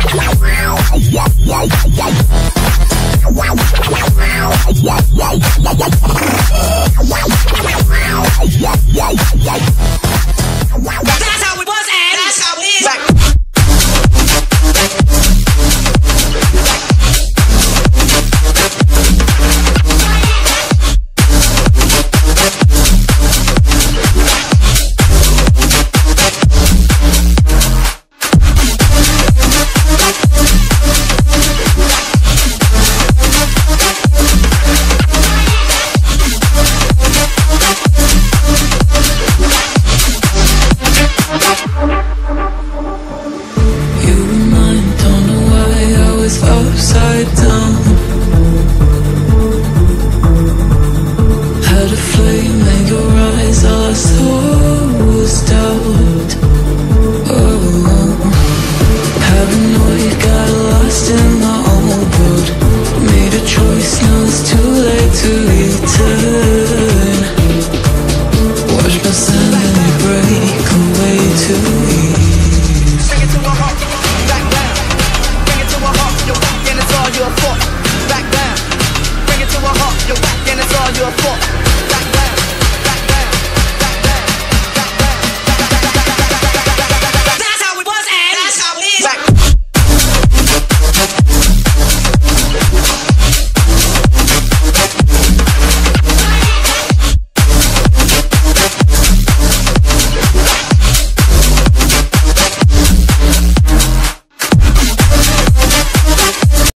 Upside down, had a flame in your eyes, all I saw was doubt. Oh, paranoid, got lost in my own world. Made a choice, now it's too late to return. Watch my sanity break away to you.